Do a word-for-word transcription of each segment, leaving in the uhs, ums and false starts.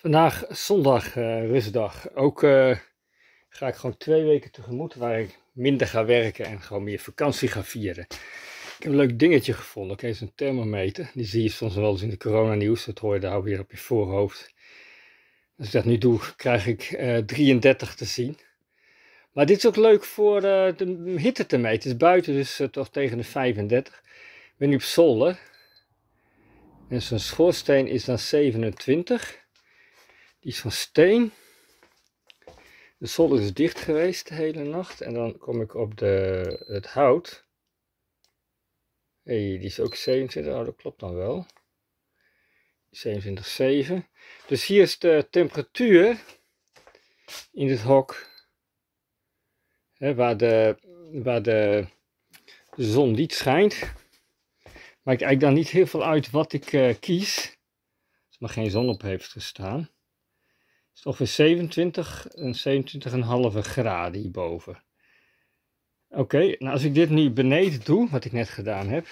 Vandaag zondag, uh, rustdag. Ook uh, ga ik gewoon twee weken tegemoet waar ik minder ga werken en gewoon meer vakantie ga vieren. Ik heb een leuk dingetje gevonden. Kijk, zo'n thermometer. Die zie je soms wel eens in de coronanieuws. Dat hoor je daar weer op je voorhoofd. Als ik dat nu doe, krijg ik uh, drieëndertig te zien. Maar dit is ook leuk voor uh, de hitte te meten. Het is buiten dus uh, toch tegen de vijfendertig. Ik ben nu op zolder. En zo'n schoorsteen is dan zevenentwintig. Die is van steen. De zolder is dicht geweest de hele nacht. En dan kom ik op de, het hout. Hé, hey, die is ook zevenentwintig. Oh, dat klopt dan wel. zevenentwintig komma zeven. Dus hier is de temperatuur in het hok. Hè, waar de, waar de, de zon niet schijnt. Maakt eigenlijk dan niet heel veel uit wat ik uh, kies. Als er maar geen zon op heeft gestaan. Het is ongeveer zevenentwintig en zevenentwintig komma vijf graden hierboven. Oké, okay, nou als ik dit nu beneden doe, wat ik net gedaan heb.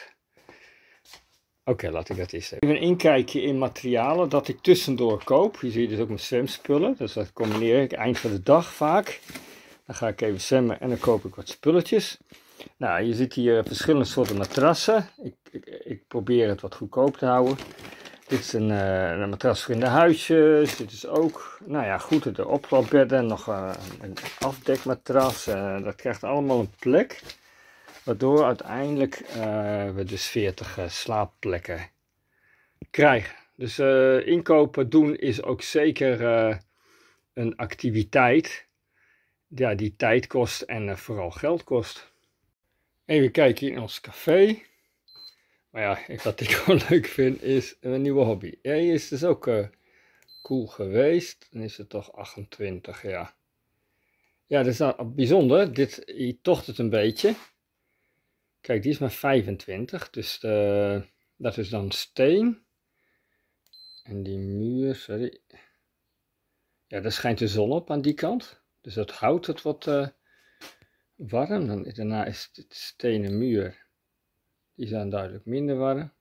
Oké, okay, laat ik dat eens even. Even een inkijkje in materialen dat ik tussendoor koop. Hier zie je dus ook mijn zwemspullen. Dus dat combineer ik eind van de dag vaak. Dan ga ik even zwemmen en dan koop ik wat spulletjes. Nou, je ziet hier verschillende soorten matrassen. Ik, ik, ik probeer het wat goedkoop te houden. Dit is een, uh, een matras voor in de huisjes. Dit is ook, nou ja, goed, de oplopbedden. Nog uh, een afdekmatras. Uh, dat krijgt allemaal een plek. Waardoor uiteindelijk uh, we dus veertig uh, slaapplekken krijgen. Dus uh, inkopen doen is ook zeker uh, een activiteit. Ja, die tijd kost en uh, vooral geld kost. Even kijken in ons café. Maar ja, wat ik gewoon leuk vind is een nieuwe hobby. Ja, hier is dus ook uh, cool geweest. Dan is het toch achtentwintig, ja. Ja, dat is nou bijzonder. Dit, hier tocht het een beetje. Kijk, die is maar vijfentwintig. Dus de, dat is dan steen. En die muur, sorry. Ja, daar schijnt de zon op aan die kant. Dus dat houdt het wat uh, warm. Dan, daarna is het stenen muur. Die zijn duidelijk minder warm.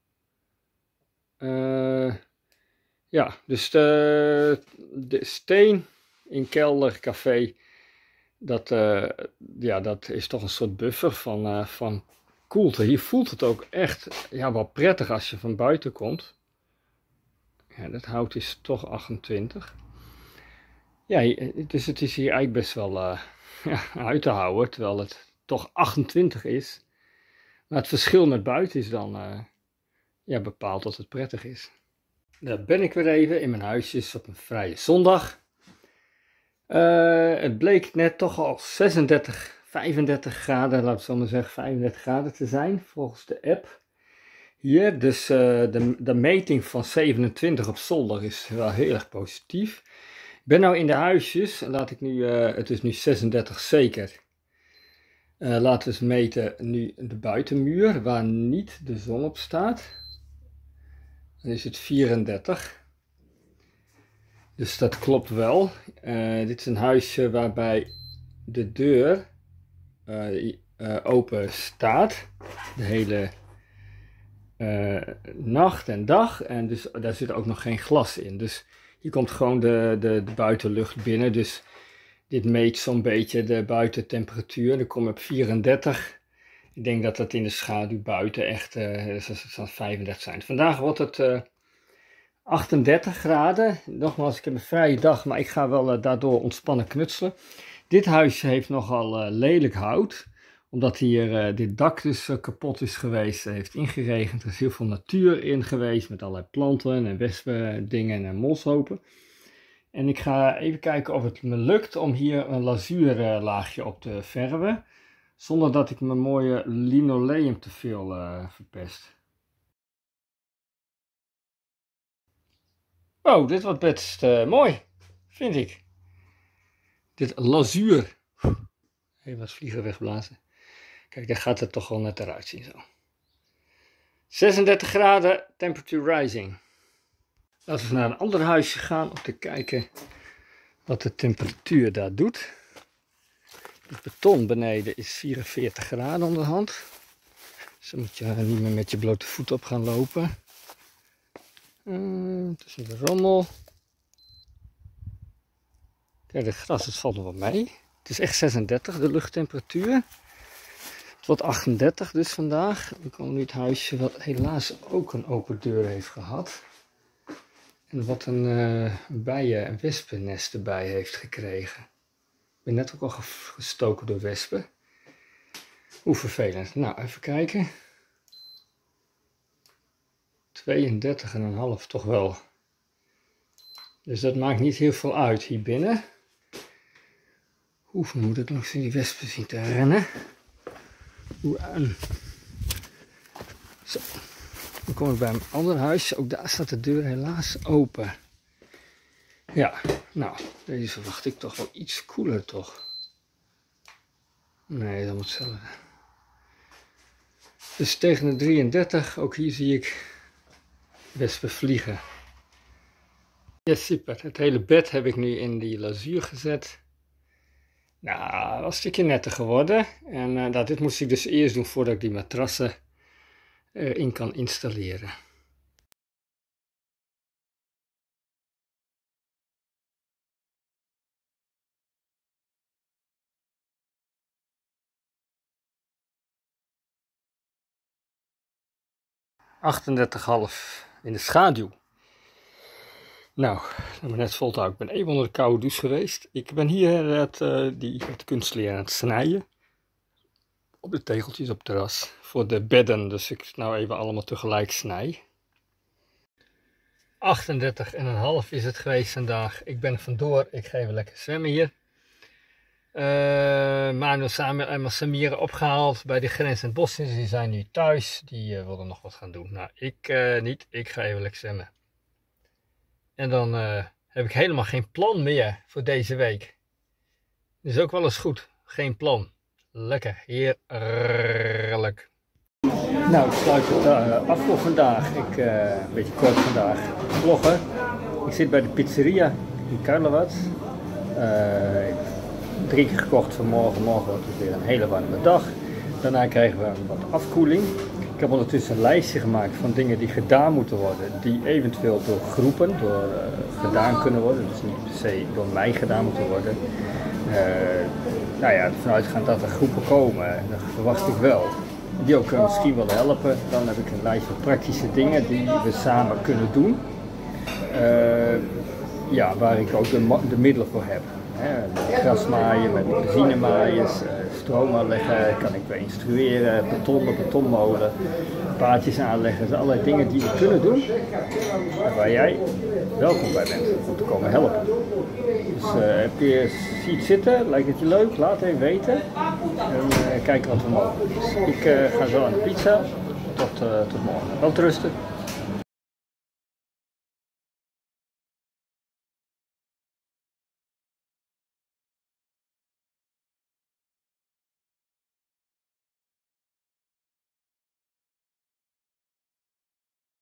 Uh, ja, dus de, de steen in kelder, café, dat, uh, ja, dat is toch een soort buffer van, uh, van koelte. Hier voelt het ook echt ja, wel prettig als je van buiten komt. Ja, dat hout is toch achtentwintig. Ja, dus het is hier eigenlijk best wel uh, ja, uit te houden, terwijl het toch achtentwintig is. Maar het verschil met buiten is dan uh, ja, bepaald dat het prettig is. Daar ben ik weer even in mijn huisjes op een vrije zondag. Uh, het bleek net toch al zesendertig, vijfendertig graden, laten we zo maar zeggen, vijfendertig graden te zijn volgens de app. Hier, dus uh, de, de meting van zevenentwintig op zolder is wel heel erg positief. Ik ben nou in de huisjes en laat ik nu, uh, het is nu zesendertig zeker. Uh, laten we eens meten nu de buitenmuur waar niet de zon op staat. Dan is het vierendertig. Dus dat klopt wel. Uh, dit is een huisje waarbij de deur uh, uh, open staat. De hele uh, nacht en dag. En dus daar zit ook nog geen glas in. Dus hier komt gewoon de, de, de buitenlucht binnen. Dus dit meet zo'n beetje de buitentemperatuur. Dan kom ik op vierendertig. Ik denk dat dat in de schaduw buiten echt uh, zal vijfendertig zijn. Vandaag wordt het uh, achtendertig graden. Nogmaals, ik heb een vrije dag, maar ik ga wel uh, daardoor ontspannen knutselen. Dit huisje heeft nogal uh, lelijk hout. Omdat hier uh, dit dak dus uh, kapot is geweest. Het heeft ingeregend. Er is heel veel natuur in geweest. Met allerlei planten en wespendingen en moshopen. En ik ga even kijken of het me lukt om hier een lazuurlaagje op te verven. Zonder dat ik mijn mooie linoleum te veel uh, verpest. Oh, dit wordt best uh, mooi, vind ik. Dit lazuur. Even wat vliegen wegblazen. Kijk, daar gaat het toch wel net eruit zien zo. zesendertig graden, temperature rising. Laten we naar een ander huisje gaan om te kijken wat de temperatuur daar doet. Het beton beneden is vierenveertig graden onderhand. Dus dan moet je niet meer met je blote voet op gaan lopen. Uh, tussen de rommel. Ja, de gras, het valt nog wel mee. Het is echt zesendertig, de luchttemperatuur. Het wordt achtendertig dus vandaag. We komen nu het huisje wat helaas ook een open deur heeft gehad. En wat een uh, bijen- en wespennest erbij heeft gekregen. Ik ben net ook al gestoken door wespen. Hoe vervelend. Nou, even kijken. tweeëndertig komma vijf toch wel. Dus dat maakt niet heel veel uit hier binnen. Oef, moet ik nog zien die wespen zien te rennen. Hoe aan. Zo. Dan kom ik bij een ander huisje. Ook daar staat de deur helaas open. Ja, nou, deze verwacht ik toch wel iets koeler toch. Nee, dat moet hetzelfde. Dus tegen de drieëndertig, ook hier zie ik wespen vliegen. Ja, super. Het hele bed heb ik nu in die lazuur gezet. Nou, was een stukje netter geworden. En uh, nou, dit moest ik dus eerst doen voordat ik die matrassen uh, in kan installeren. achtendertig komma vijf in de schaduw. Nou, ik ben net vol te houden. Ik ben even onder de koude douche geweest. Ik ben hier het, uh, die, het kunstleer aan het snijden. Op de tegeltjes op het terras. Voor de bedden. Dus ik nou even allemaal tegelijk snij. achtendertig komma vijf is het geweest vandaag. Ik ben er vandoor. Ik ga even lekker zwemmen hier. Uh, Manu, Samuel en Samira opgehaald bij de grens in het bos. Die zijn nu thuis. Die uh, wilden nog wat gaan doen. Nou, ik uh, niet. Ik ga even lekker zwemmen. En dan uh, heb ik helemaal geen plan meer voor deze week. Dat is ook wel eens goed. Geen plan. Lekker. Heerlijk. Nou, ik sluit het uh, af voor vandaag. Ik, uh, een beetje kort vandaag vloggen. Ik zit bij de pizzeria in Kuilerwad. Uh, ik heb drie keer gekocht vanmorgen. Morgen wordt het weer een hele warme dag. Daarna krijgen we wat afkoeling. Ik heb ondertussen een lijstje gemaakt van dingen die gedaan moeten worden, die eventueel door groepen door, uh, gedaan kunnen worden, dus niet per se door mij gedaan moeten worden. Uh, nou ja, vanuitgaand dat er groepen komen, dat verwacht ik wel, die ook uh, misschien willen helpen. Dan heb ik een lijstje van praktische dingen die we samen kunnen doen, uh, ja, waar ik ook de, de middelen voor heb. Hè, met grasmaaien, met benzinemaaiers, uh, stroom aanleggen, kan ik weer instrueren, beton, betonmolen, paadjes aanleggen. Dat zijn allerlei dingen die we kunnen doen en waar jij welkom bij bent om te komen helpen. Dus uh, heb je ziet zitten, lijkt het je leuk, laat even weten en uh, kijken wat we mogen. Dus ik uh, ga zo aan de pizza. Tot, uh, tot morgen. Wel rusten.